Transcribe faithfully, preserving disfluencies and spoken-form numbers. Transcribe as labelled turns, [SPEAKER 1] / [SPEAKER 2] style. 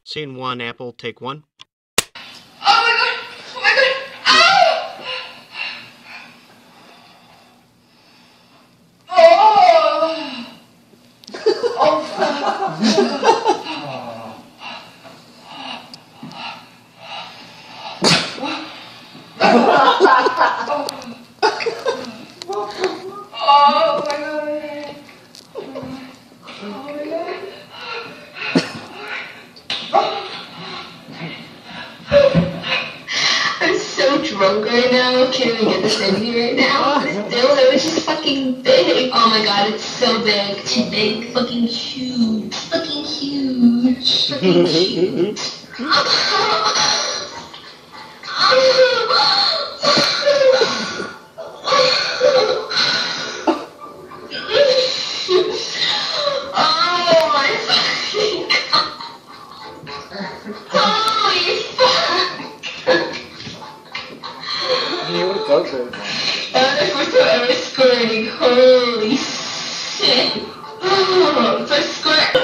[SPEAKER 1] Scene one, Apple, take one.
[SPEAKER 2] Oh my god! Oh my god! Ow! Oh! Oh my god! I'm so drunk right now. I can't even get this in me right now. This dildo is just fucking big. Oh my god, it's so big. Too big. Fucking huge. Fucking huge. Fucking huge. Oh my fucking god. Holy fuck.
[SPEAKER 3] You would have done this.
[SPEAKER 2] That was the first time ever squirting. Holy shit. Oh, so I squirt.